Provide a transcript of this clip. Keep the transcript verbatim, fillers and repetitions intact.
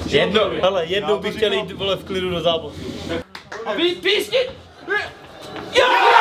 Jedno, hele, jednou bych chtěl jít, vole, v klidu do zápasu. A vy písni! Jo!